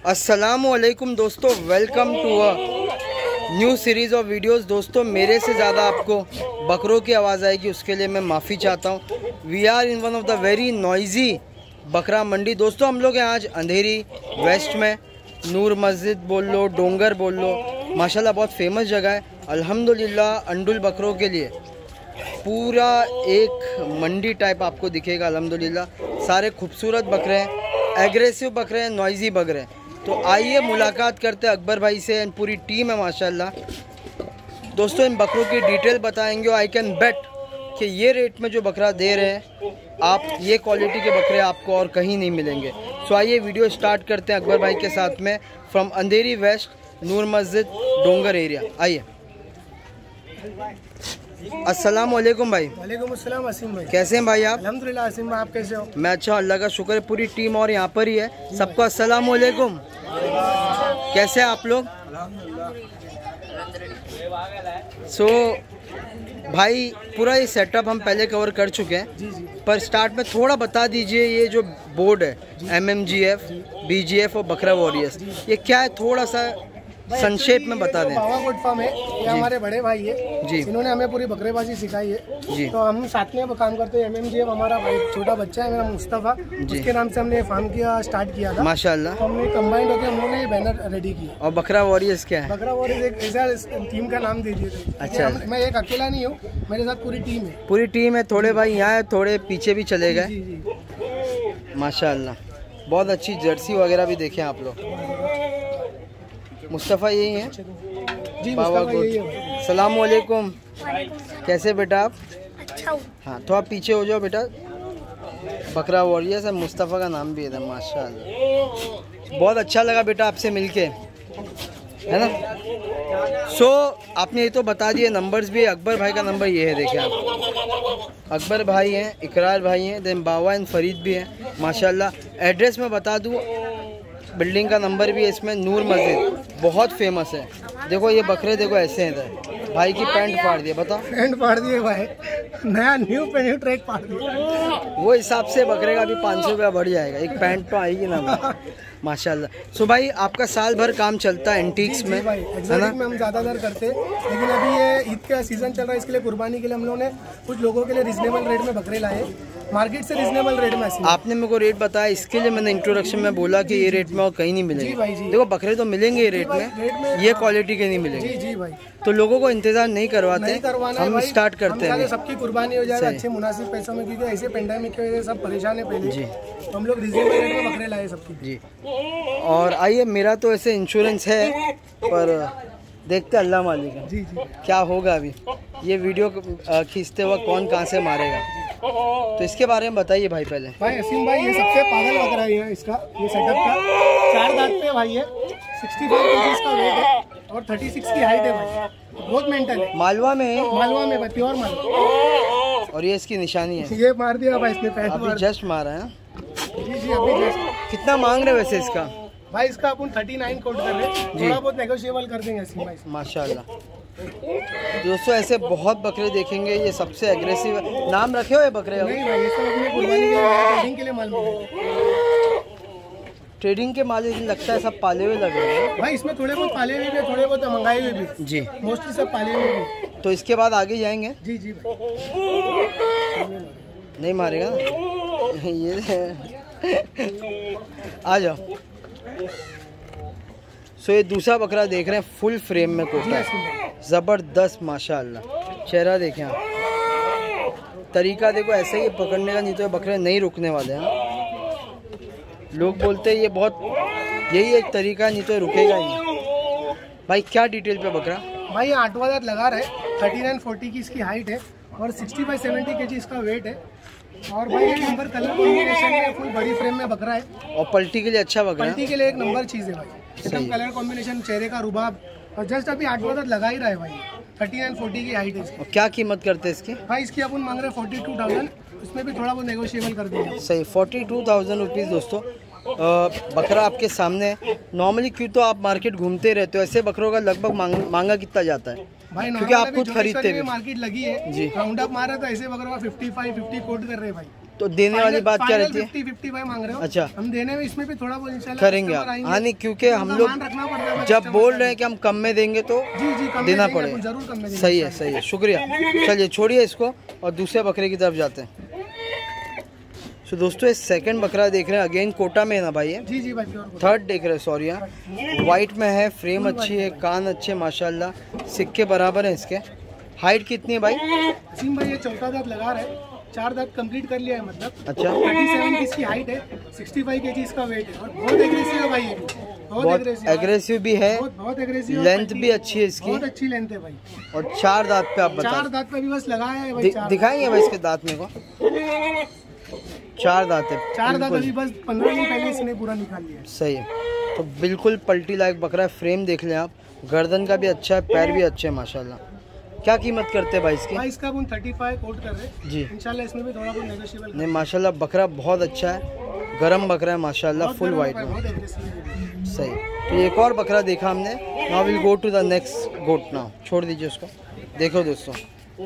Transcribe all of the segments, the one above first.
अस्सलामुअलैकुम दोस्तों, welcome to a new series of videos. दोस्तों, मेरे से ज़्यादा आपको बकरों की आवाज़ आएगी, उसके लिए मैं माफ़ी चाहता हूँ। We are in one of the very noisy bakra mandi. दोस्तों, हम लोग हैं आज अंधेरी वेस्ट में। नूर मस्जिद बोल लो, डोंगर बोल लो, माशाल्लाह बहुत फेमस जगह है। अल्हम्दुलिल्लाह अंडुल बकरों के लिए पूरा एक मंडी टाइप आपको दिखेगा। अल्हम्दुलिल्लाह सारे खूबसूरत बकरे हैं, एग्रेसिव बकरे हैं, नॉइजी बकरे हैं। तो आइए मुलाकात करते हैं अकबर भाई से। पूरी टीम है माशाल्लाह। दोस्तों, इन बकरों की डिटेल बताएंगे। आई कैन बेट कि ये रेट में जो बकरा दे रहे हैं आप, ये क्वालिटी के बकरे आपको और कहीं नहीं मिलेंगे। सो आइए वीडियो स्टार्ट करते हैं अकबर भाई के साथ में, फ्रॉम अंधेरी वेस्ट, नूर मस्जिद, डोंगर एरिया। आइए। अस्सलाम वालेकुम भाई। वालेकुम अस्सलाम असीम भाई। कैसे हैं भाई आप? अल्हम्दुलिल्लाह असीम भाई, आप कैसे हो? मैं अच्छा, अल्लाह का शुक्र है। पूरी टीम और यहाँ पर ही है। सबको अस्सलाम वालेकुम। कैसे हैं आप लोग? सो भाई, पूरा ये सेटअप हम पहले कवर कर चुके हैं। जी जी। पर स्टार्ट में थोड़ा बता दीजिए, ये जो बोर्ड है MMGF, BGF और बकरा वॉरियर्स, ये क्या है? थोड़ा सा संक्षेप में बता दें। बावा गोट फार्म है, ये हमारे बड़े भाई है जी। इन्होंने हमें पूरी बकरेबाजी सिखाई है जी। तो हम साथ में काम करते हैं। MMGF हमारा भाई छोटा बच्चा है मेरा मुस्तफ़ा, उसके नाम से हमने फार्म किया, स्टार्ट किया था माशाल्लाह। तो हमने कंबाइंड होकर हम लोगों ने बैनर रेडी किया। और बकरा वॉरियर्स क्या है? बकरा वॉरियर्स एक ऐसा टीम का नाम दे दिए थे। अच्छा। मैं एक अकेला नहीं हूँ, मेरे साथ पूरी टीम है। पूरी टीम है। थोड़े भाई यहाँ है, थोड़े पीछे भी चले गए। जी जी। माशाल्लाह, बहुत अच्छी जर्सी वगैरह भी देखें आप लोग। मुस्तफ़ा यही है जी, बाबा मुस्तफ़ा गुड। यही है। सलाम वालेकुम। कैसे बेटा आप? अच्छा। हाँ, तो आप पीछे हो जाओ बेटा। बकरा वॉरियर्स है, मुस्तफ़ा का नाम भी है माशाल्लाह। बहुत अच्छा लगा बेटा आपसे मिलके, है ना। सो आपने ये तो बता दिए, नंबर्स भी है। अकबर भाई का नंबर ये है, देखिए आप। अकबर भाई हैं, इकरार भाई हैं, देन बावा एंड फरीद भी हैं माशाल्लाह। एड्रेस मैं बता दूँ, बिल्डिंग का नंबर भी है इसमें। नूर मस्जिद बहुत फेमस है। देखो ये बकरे, देखो ऐसे हैं। भाई की पैंट फाड़ दिए, बताओ। पैंट फाड़ दिए भाई, नया न्यू ट्रैक फाड़ दिया। वो हिसाब से बकरे का भी 500 रुपया बढ़ जाएगा। एक पैंट तो आएगी ना माशाल्लाह। सो भाई, आपका साल भर काम चलता है एंटीक्स में, भाई है ना? में हम ज़्यादातर करते हैं, लेकिन अभी ये ईद का सीजन चल रहा है, इसके लिए कुर्बानी के लिए हम लोगों ने कुछ लोगों के लिए रिजनेबल रेट में बकरे लाए, मार्केट से रिजनेबल रेट में। आपने मेरे को रेट बताया, इसके लिए मैंने इंट्रोडक्शन में बोला कि ये रेट में और कहीं नहीं मिलेंगे। जी भाई जी। देखो बकरे तो मिलेंगे ये रेट में, ये क्वालिटी के नहीं मिलेंगे। जी जी भाई। तो लोगों को इंतजार नहीं करवाते, हम स्टार्ट करते हैं। सबकी कुर्बानी हो जाएगा अच्छे मुनासिब पैसों में, क्योंकि ऐसे पेंडेमिक की वजह से सब परेशान है पहले जी। तो हम लोग रिजनेबल रेट में बकरे लाए सबकी जी। और आइए, मेरा तो ऐसे इंश्योरेंस है, पर देखते अल्लाह मालिक है जी जी क्या होगा। अभी ये वीडियो खींचते वक्त कौन कहाँ से मारेगा, तो इसके बारे में बताइए भाई पहले। भाई असीम भाई, ये सबसे पागल बकरा है इसका, ये सेटअप का 4 दांत पे भाई है, 65 kg इसका वेट है और 36 की हाइट है भाई, बहुत मेंटल है। मालवा में? मालवा में, प्योर मालवा। और ये इसकी निशानी है। ये मार दिया भाई इसने, पैंट अभी जस्ट मारा है। जी जी, अभी जस्ट। कितना मांग रहे वैसे इसका? भाई इसका अपन 39 कोट कर रहे हैं, थोड़ा बहुत नेगोशिएबल कर देंगे असीम भाई। माशाल्लाह। दोस्तों, ऐसे बहुत बकरे देखेंगे, ये सबसे एग्रेसिव है। नाम रखे हुए बकरे? नहीं भाई, ये सब अपने कुर्बानी के लिए, ट्रेडिंग के लिए माल मिले। ट्रेडिंग के माल लगता है सब पाले हुए लग रहे हैं भाई। इसमें थोड़े बहुत पाले हुए भी, थोड़े बहुत मंगाए हुए भी जी, मोस्टली सब पाले हुए भी। तो इसके बाद आगे जाएंगे? जी जी भाई। नहीं मारेगा ये आ जाओ। सो ये दूसरा बकरा देख रहे हैं, फुल फ्रेम में कोटा है, ज़बरदस्त माशाल्लाह। चेहरा देखें आप, तरीका देखो, ऐसे ही पकड़ने का, नहीं तो बकरे नहीं रुकने वाले हैं। लोग बोलते हैं ये बहुत, यही एक तरीका, नहीं तो रुकेगा ही नहीं। भाई क्या डिटेल पे बकरा? भाई 8वां दांत लगा रहा है, 39-40 की इसकी हाइट है और 65-70 kg इसका वेट है। और भाई एक नंबर कलर कॉम्बिनेशन में, फुल बड़ी फ्रेम में बकरा है और पलटी के लिए अच्छा बकरा है। पलटी के लिए एक नंबर चीज़ है भाई, एकदम कलर कॉम्बिनेशन, चेहरे का रुबाब। और जस्ट अभी 8वां दांत लगा ही रहा है भाई, 39-40 की हाइट है इसकी। और क्या कीमत करते हैं इसकी? भाई इसकी अपन मांग रहे हैं 42,000, उसमें भी थोड़ा बहुत नेगोशिएबल कर देंगे। सही, 42,000 रुपीज़। दोस्तों, बकरा आपके सामने। नॉर्मली क्यों तो आप मार्केट घूमते रहते हो, ऐसे बकरों का लगभग मांगा कितना जाता है? भाई क्योंकि आप खुद खरीदते हैं। मार्केट लगी है जी, राउंड अप मारा तो ऐसे बकरों का 55-50 कोट कर रहे हैं भाई। तो देने वाली बात क्या रहती है? 50-55 मांग रहे हो। अच्छा, हम देने में इसमें भी थोड़ा बहुत इंशाल्लाह करेंगे आप। हाँ नहीं, क्योंकि हम लोग रखना पड़ता है, जब बोल रहे हैं कि हम कम में देंगे तो जी देना पड़ेगा। जरूर कम में देंगे। सही है, सही है, शुक्रिया। चलिए छोड़िए इसको और दूसरे बकरे की तरफ जाते हैं। तो दोस्तों ये सेकंड बकरा देख रहे हैं, अगेन कोटा में है ना भाई? है जी जी भाई, थर्ड देख रहे हैं, सॉरी। यहाँ वाइट में है, फ्रेम अच्छी है, कान अच्छे माशाल्लाह, सिक्के बराबर हैं इसके। हाइट कितनी है भाई? सिंह भाई ये चौथा दांत लगा रहे हैं, 4 दांत कंप्लीट कर लिया है मतलब। अच्छा, 37 की इसकी हाइट है, 65 kg इसका वेट है और बहुत एग्रेसिव है भाई। ये बहुत एग्रेसिव भी है, बहुत एग्रेसिव, लेंथ भी अच्छी है इसकी, बहुत अच्छी लेंथ है भाई। और 4 दांत पे आप बता 4 दांत पे भी बस लगाया है भाई। दिखाएंगे भाई इसके दांत मेरे को? 4 दांत है, 4 दांत अभी बस 15 दिन पहले इसने पूरा निकाल लिया। सही है, तो बिल्कुल पलटी लायक बकरा है। फ्रेम देख लें आप, गर्दन का भी अच्छा है, पैर भी अच्छे हैं माशाल्लाह। क्या कीमत करते हैं भाई इसकी? भाई इसका हम 35 कोट कर रहे हैं जी। इंशाल्लाह, इसमें भी थोड़ा बहुत नेगोशिएबल। नहीं माशाल्लाह बकरा बहुत अच्छा है, गरम बकरा है माशाल्लाह, फुल वाइट में। सही, तो एक और बकरा देखा हमने। Now will go to the next goat now. छोड़ दीजिए उसको। देखो दोस्तों,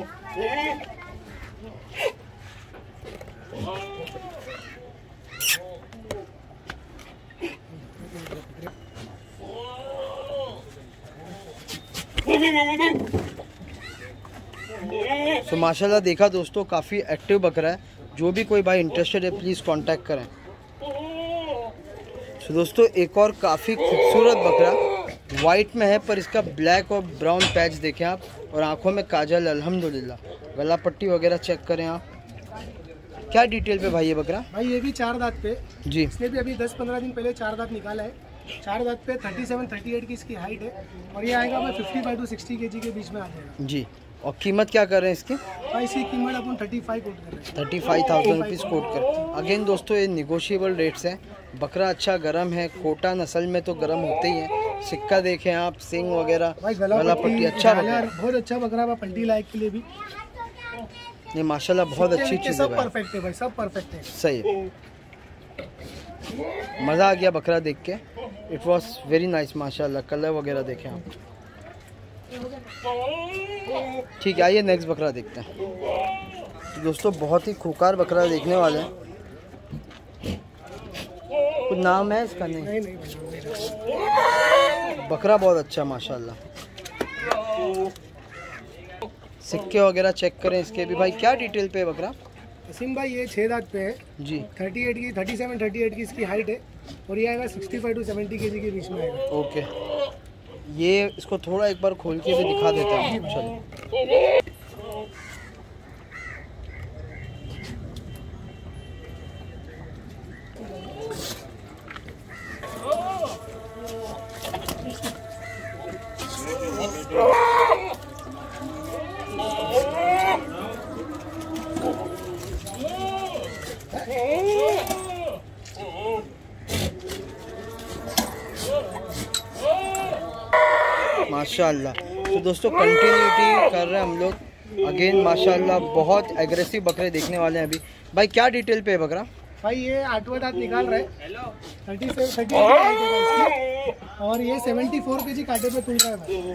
तो माशाल्लाह देखा दोस्तों, काफ़ी एक्टिव बकरा है। जो भी कोई भाई इंटरेस्टेड है प्लीज़ कांटेक्ट करें। तो दोस्तों एक और काफ़ी खूबसूरत बकरा वाइट में है, पर इसका ब्लैक और ब्राउन पैच देखें आप, और आंखों में काजल अल्हम्दुलिल्लाह। गला पट्टी वगैरह चेक करें आप। क्या डिटेल पे भाई ये बकरा? भाई ये भी 4 दांत पे जी, इसने भी अभी 10-15 दिन पहले 4 दांत निकाला है। 4 दांत पे 37-38 की इसकी हाइट है और ये आएगा भाई 55 to 60 kg के बीच में आ जाएगा जी। और कीमत क्या कर रहे हैं इसकी? भाई इसकी कीमत अपन 35 कोट कर रहे हैं। 35,000 रुपीज़ कोट कर। अगेन दोस्तों ये निगोशिएबल रेट्स हैं। बकरा अच्छा गर्म है, कोटा नस्ल में तो गर्म होते ही है। सिक्का देखें आप, सिंग वगैरह, गला पट्टी अच्छा बकरा, बहुत अच्छा बकरा है, पलटी लायक के लिए भी। ये माशाल्लाह बहुत अच्छी चीज़ है, सब परफेक्ट है भाई, सब परफेक्ट है। सही है, मज़ा आ गया बकरा देख के। इट वॉज वेरी नाइस माशाल्लाह। कलर वगैरह देखें आप। ठीक है, आइए नेक्स्ट बकरा देखते हैं। तो दोस्तों बहुत ही खूंखार बकरा देखने वाले हैं। कुछ नाम है इसका? नहीं, बकरा बहुत अच्छा माशाल्लाह। सिक्के वगैरह चेक करें इसके भी भाई। क्या डिटेल पे है बकरा? सिंह भाई ये 6 दांत पे है जी। 37-38 की इसकी हाइट है और ये आएगा 65 to 70 kg के बीच में आएगा। ओके, ये इसको थोड़ा एक बार खोल के भी दिखा देते हैं। चलो माशाल्लाह। तो दोस्तों कंटिन्यूटी कर रहे हैं हम लोग। अगेन माशाल्लाह बहुत एग्रेसिव बकरे देखने वाले हैं अभी। भाई क्या डिटेल पे है बकरा? भाई ये 8वां दांत निकाल रहे हैं, 37 और ये 74 kg कांटे पे तुल रहा है भाई।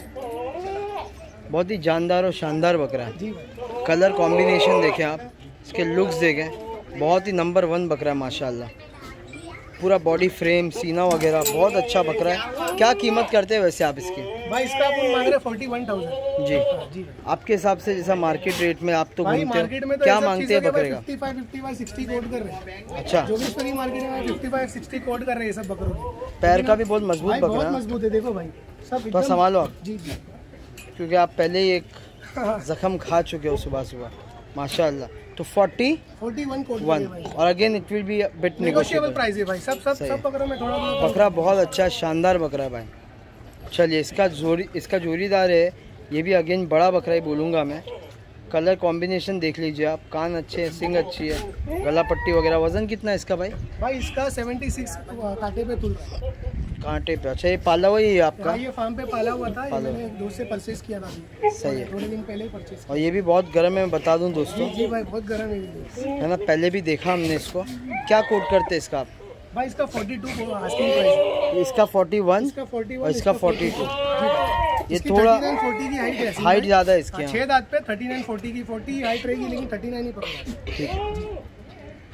बहुत ही जानदार और शानदार बकरा है जी भाई। कलर कॉम्बिनेशन देखें आप, इसके लुक्स देखें, बहुत ही नंबर 1 बकरा है माशाल्लाह। पूरा बॉडी फ्रेम, सीना वगैरह बहुत अच्छा बकरा है। क्या कीमत करते हैं वैसे आप इसकी? भाई इसका अपन मांग रहे 41,000 जी। जी आपके हिसाब से जैसा मार्केट रेट में आप तो भाई घूमते मार्केट में हो, तो क्या मांगते हैं बकरे का? 55, 60 कोट कर रहे हैं। अच्छा, जोगेश्वरी मार्केट में 55, 60 कोट कर रहे हैं सब बकरों के। पैर का भी बहुत मजबूत भाई बकरा बहुत है। मजबूत है, देखो भाई सब तो एकदम। संभालो आप, जी जी। क्योंकि आप पहले ही एक जख्म खा चुके हो सुबह सुबह माशाल्लाह। तो 41 कोट भाई। और again it will be a bit negotiable price है भाई। सब बकरों में थोड़ा बहुत बकरा बहुत अच्छा शानदार बकरा है भाई। चलिए इसका जोड़ीदार है, ये भी अगेन बड़ा बकरा ही बोलूँगा मैं। कलर कॉम्बिनेशन देख लीजिए आप, कान अच्छे हैं, सिंग अच्छी है, गला पट्टी वगैरह। वजन कितना है इसका भाई? भाई इसका 76 कांटे पे तुल रहा है। कांटे पे? अच्छा, ये पाला हुआ ही है आपका? ये फार्म पे पाला हुआ था, ये मैंने दोस्त से परचेज किया था अभी। सही है, थोड़े दिन पहले ही परचेज। और ये भी बहुत गर्म है, मैं बता दूं दोस्तों। जी भाई बहुत गर्म है ना, पहले भी देखा हमने इसको। क्या कोट करते हैं इसका आप? भाई इसका 42 आस्किंग प्राइस। इसका 41 इसका 41 और इसका 42। ये इसकी थोड़ा 39-40 की हाइट है। हाइट ज़्यादा है इसके। 6 दांत पे 39-40 की 40 हाइट रहेगी, लेकिन 39 ही पकड़ा। ठीक है,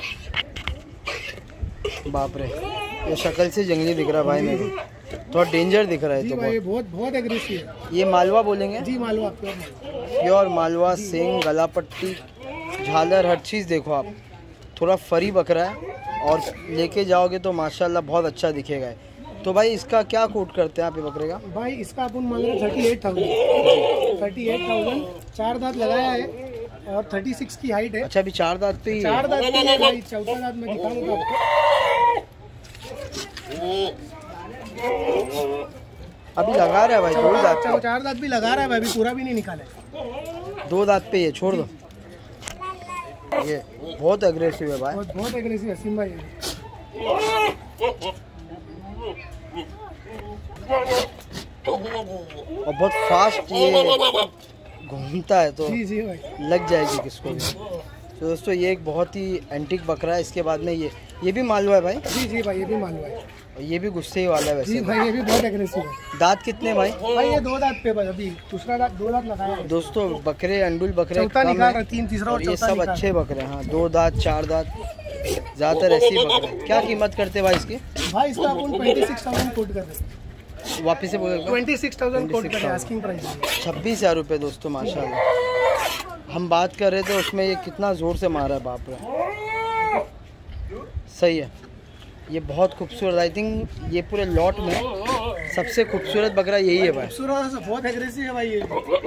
बाप रे, ये शक्ल से जंगली दिख रहा है भाई मेरे को, थोड़ा डेंजर दिख रहा है। जी तो भाई बहुत एग्रेसिव है। ये मालवा बोलेंगे? जी मालवा, प्योर मालवा। सिंग, गला पट्टी, झालर, हर चीज़ देखो आप। थोड़ा फरी बकरा है और लेके जाओगे तो माशाल्लाह बहुत अच्छा दिखेगा। तो भाई इसका क्या कोट करते हैं आप ये बकरे का? भाई इसका अपन मांग रहे 38,000। 38,000, 4 दांत लगाया है और 36 की हाइट है। अच्छा, अभी 4 दांत पे ही है? 4 दांत पे है भाई, चौथा दांत मैं दिखाऊंगा आपको। अभी लगा रहा है भाई, 2 दांत। 4 दांत भी लगा रहा है भाई, अभी पूरा भी नहीं निकाला है। 2 दांत पे ये छोड़ दो। ये बहुत एग्रेसिव है भाई, बहुत एग्रेसिव है सिम भाई। और बहुत फास्ट ये घूमता है, तो जी भाई लग जाएगी किसको भी। तो दोस्तों ये एक बहुत ही एंटीक बकरा है। इसके बाद में ये भी मालवा है भाई? जी भाई, ये भी मालवा है और ये भी गुस्से ही वाला है वैसे। जी भाई, ये भी बहुत एग्रेसिव है। दांत कितने भाई? भाई ये 2 दांत पे बस, अभी दूसरा दांत 2 दांत लगाया है। दोस्तों बकरे, अंडुल बकरे चौथा कम निकाल है, रहा, 3 तीसरा और और ये चौथा सब निकाल अच्छे बकरे हैं। हाँ, 2 दांत 4 दांत ज़्यादातर ऐसे ही बकरे हैं। क्या कीमत करते हैं भाई इसकी? भाई इसका अपन 26,000 कोट कर रहे हैं। वापिस से बोलेगा? 26,000 कोट कर रहे हैं, आस्किंग प्राइस है। 26,000 रुपये दोस्तों, माशाल्लाह। हम बात कर रहे थे उसमें, ये कितना ज़ोर से मारा है, बाप रे। सही है, ये बहुत खूबसूरत। आई थिंक ये पूरे लॉट में सबसे खूबसूरत बकरा यही है भाई। खूबसूरत, बहुत एग्रेसिव है भाई ये।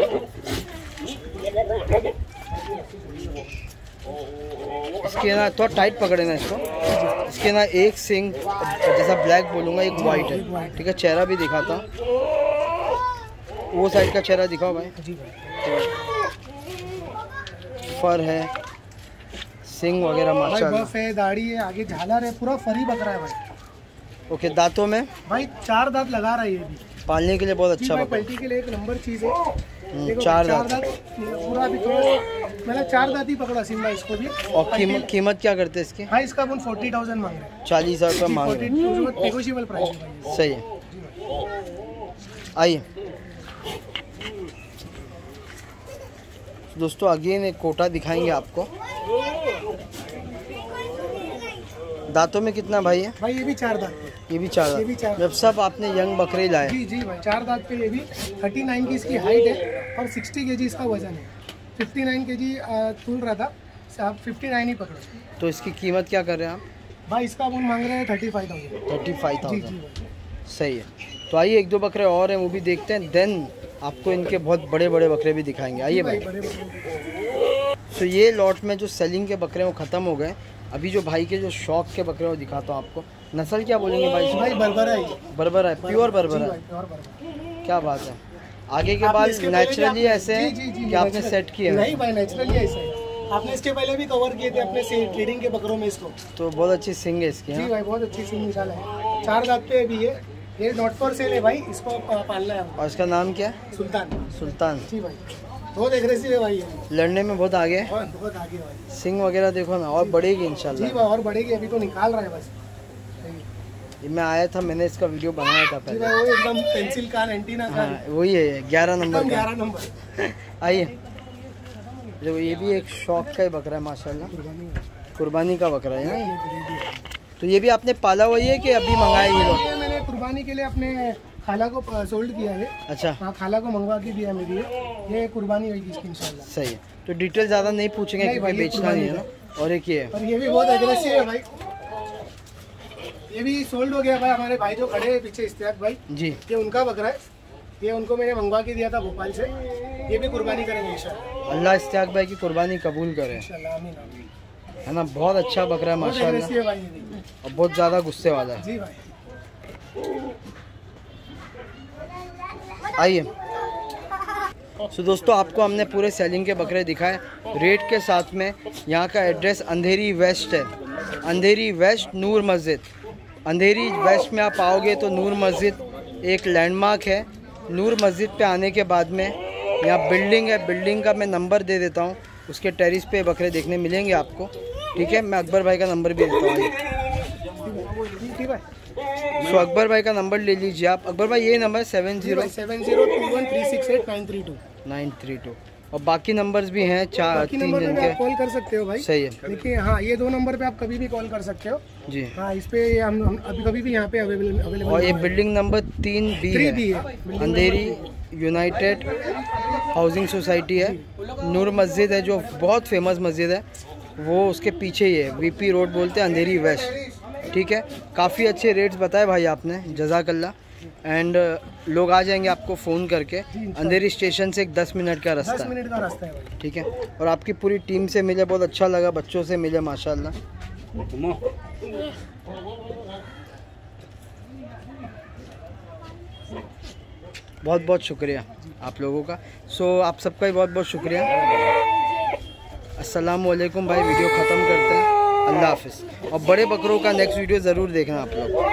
इसके ना थोड़ा टाइट पकड़े ना इसको। इसके ना एक सिंग जैसा ब्लैक बोलूँगा, एक वाइट है, ठीक है। चेहरा भी दिखाता हूँ, वो साइड का चेहरा दिखाओ भाई। जी भाई, फर है, सिंग वगैरह भाई माशाल्लाह। बफ है, दाढ़ी है, आगे झालर है, पूरा फरी बकरा है भाई। ओके, दांतों में भाई 4 दांत लगा रहा है ये भी। पालने के लिए बहुत जी अच्छा भाई, बकरा। पलटी के लिए एक नंबर चीज़ है। देखो 4 4 दांत। पूरा भी थोड़ा, मैंने 4 दांत ही पकड़ा सिम भाई इसको भी। और कीमत क्या करते हैं इसकी? भाई इसका अपन 40,000 मांग रहे हैं। 40,000 रुपये मांग रहे हैं। नेगोशिएबल प्राइस है भाई। सही है। आइए दोस्तों, अगेन एक कोटा दिखाएंगे आपको। दांतों में कितना भाई है? भाई ये भी 4 दांत। ये भी 4 ये भी 4 दांत। जब सब आपने यंग बकरे लाए? जी भाई, 4 दांत पे ये भी। 39 की इसकी हाइट है और 60 kg इसका वजन है। 59 kg तूल रहा था, आप 59 ही पकड़ो। तो इसकी कीमत क्या कर रहे हैं आप? भाई इसका अपन मांग रहे हैं 35,000। 35,000। जी भाई। सही है। तो आइए, 1-2 बकरे और हैं, वो भी देखते हैं, देन आपको इनके बहुत बड़े बड़े बकरे भी दिखाएंगे। आइए भाई। बड़े बड़े। तो ये लॉट में जो सेलिंग के बकरे हैं वो ख़त्म हो गए। अभी जो भाई के जो शौक के बकरे हैं वो दिखाता हूँ आपको। नस्ल क्या बोलेंगे भाई? भाई बर्बरा है। बर्बर है, प्योर बर्बर है। प्योर बर्बरा। क्या बात है। आगे के बाल नेचुरली ऐसे हैं कि आपने सेट किए? नहीं भाई, नेचुरली ऐसे है। आपने इसके पहले भी कवर किए थे अपने से ट्रेडिंग के बकरों में इसको। तो बहुत अच्छी सिंग है इसकी। जी हाँ? भाई, बहुत अच्छी सिंग निकाला है। 4 दांत पे भी है, ये नॉट फॉर सेल है भाई, इसको पालना है। और इसका नाम क्या है? सुल्तान। सुल्तान। जी भाई, बहुत एग्रेसिव है भाई ये, लड़ने में बहुत आगे है। बहुत आगे है भाई। सिंग वगैरह देखो ना, और बढ़ेगी जी इंशाल्लाह। भाई, और बढ़ेगी, अभी तो निकाल रहा है बस। ये मैं आया था, मैंने इसका वीडियो बनाया था जी पहले। भाई, वो एकदम पेंसिल कान, एंटीना हाँ, कान, वही है 11 नंबर एकदम का। 11 नंबर। आइए देखो, ये भी एक शौक का ही बकरा है माशाल्लाह, कुर्बानी का बकरा है ना ये। तो ये भी आपने पाला हुआ ही है कि अभी मंगाया ये लोग? ये मैंने कुर्बानी के लिए अपने खाला को सोल्ड किया है। अच्छा, हाँ, खाला को मंगवा के दिया मेरी ये कुर्बानी होगी इसकी इंशाल्लाह। सही है। तो डिटेल ज़्यादा नहीं पूछेंगे नहीं क्योंकि भाई, ये बेचना नहीं है ना। और एक ये है, और ये भी बहुत एग्रेसिव है भाई, ये भी सोल्ड हो गया भाई। हमारे भाई जो खड़े हैं पीछे, इश्तियाक भाई, जी ये उनका बकरा है। ये उनको मैंने मंगवा के दिया था भोपाल से। ये भी कुर्बानी करेंगे इंशाल्लाह। अल्लाह इश्तियाक भाई की कुर्बानी कबूल करे, इंशाल्लाह, आमीन आमीन। है ना। बहुत अच्छा बकरा है बहुत माशाल्लाह, एग्रेसिव है भाई ये भी। और बहुत ज़्यादा गुस्से वाला है। जी भाई। आइए सो दोस्तों, आपको हमने पूरे सेलिंग के बकरे दिखाए रेट के साथ में। यहाँ का एड्रेस अंधेरी वेस्ट है, अंधेरी वेस्ट नूर मस्जिद। अंधेरी वेस्ट में आप आओगे तो नूर मस्जिद एक लैंडमार्क है। नूर मस्जिद पे आने के बाद में यहाँ बिल्डिंग है, बिल्डिंग का मैं नंबर दे देता हूँ, उसके टेरिस पे बकरे देखने मिलेंगे आपको। ठीक है, मैं अकबर भाई का नंबर भी देता हूँ। ठीक है, सो अकबर भाई का नंबर ले लीजिए आप। अकबर भाई ये नंबर 70 7021368932। 932। और बाकी नंबर्स भी हैं 3 दिन के, आप कॉल कर सकते हो भाई। सही है। देखिए हाँ, ये 2 नंबर पे आप कभी भी कॉल कर सकते हो जी। हाँ, इस पे हम अभी कभी भी यहाँ पे अवेलेबल। और ये बिल्डिंग नंबर 3B है, अंधेरी यूनाइटेड हाउसिंग सोसाइटी है। नूर मस्जिद है जो बहुत फेमस मस्जिद है, वो उसके पीछे ही है। VP रोड बोलते हैं, अंधेरी वेस्ट। ठीक है, काफ़ी अच्छे रेट्स बताए भाई आपने, जज़ाकल्ला। एंड लोग आ जाएंगे आपको फ़ोन करके। अंधेरी स्टेशन से एक 10 मिनट का रास्ता 10 मिनट का रास्ता है भाई। ठीक है। और आपकी पूरी टीम से मिले, बहुत अच्छा लगा, बच्चों से मिले माशाल्लाह। बहुत बहुत शुक्रिया आप लोगों का। सो आप सबका भी बहुत बहुत शुक्रिया। अस्सलाम वालेकुम भाई, वीडियो ख़त्म करते हैं। अल्लाह हाफिज़। और बड़े बकरों का नेक्स्ट वीडियो ज़रूर देखना आप लोग।